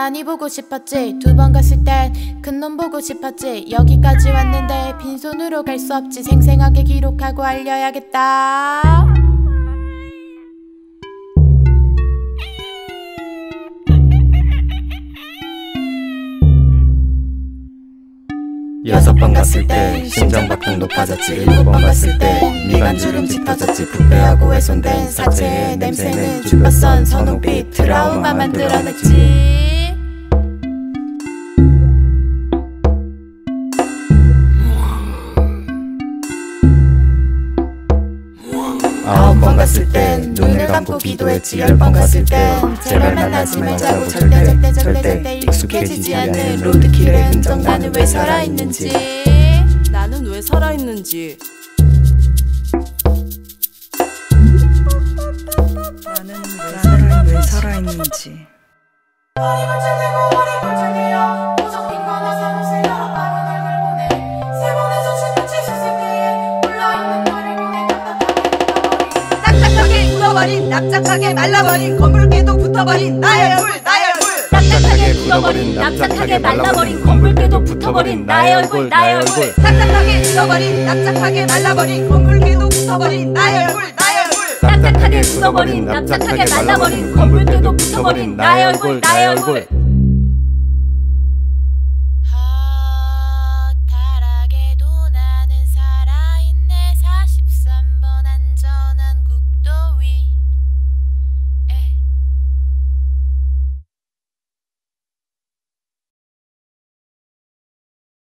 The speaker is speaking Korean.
많이 보고 싶었지. 두 번 갔을 땐 큰 놈 보고 싶었지. 여기까지 왔는데 빈손으로 갈 수 없지. 생생하게 기록하고 알려야겠다. 여섯 번 갔을 때 심장박동 높아졌지. 일곱 번 갔을 때 미간주름 짙어졌지. 부패하고 훼손된 사체의 냄새는 주변선 선홍빛 트라우마 만들어냈지. 아홉 번 갔을 땐 눈을 감고 기도했지. 열 번 갔을 땐 제발 만나지 말자고 절대 익숙해지지 않는 로드킬의 흔적. 나는 왜 살아있는지. 나는 왜 살아있는지. 나는 왜 살아있는지. 납작하게 말라버린 건물깨도 붙어버린 나의 얼굴. 딱딱하게 굳어버린 납작하게 말라버린 건물깨도 붙어버린 나의 얼굴. 딱딱하게 굳어버린 납작하게 말라버린 건물깨도 붙어버린 나의 얼굴. 딱딱하게 굳어버린 납작하게 말라버린 건물깨도 붙어버린 나의 얼굴.